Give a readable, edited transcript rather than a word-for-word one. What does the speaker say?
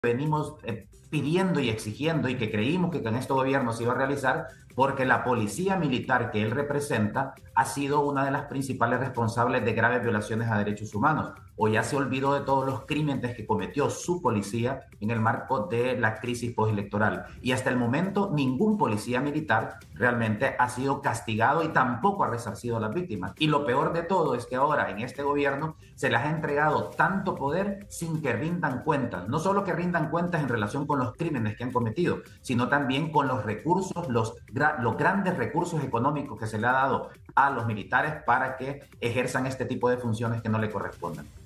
venimos pidiendo y exigiendo y que creímos que con este gobierno se iba a realizar, porque la policía militar que él representa ha sido una de las principales responsables de graves violaciones a derechos humanos. O ya se olvidó de todos los crímenes que cometió su policía en el marco de la crisis postelectoral. Y hasta el momento ningún policía militar realmente ha sido castigado y tampoco ha resarcido a las víctimas. Y lo peor de todo es que ahora en este gobierno se les ha entregado tanto poder sin que rindan cuentas. No solo que rindan cuentas en relación con los crímenes que han cometido, sino también con los recursos, los grandes recursos económicos que se le ha dado a los militares para que ejerzan este tipo de funciones que no le corresponden.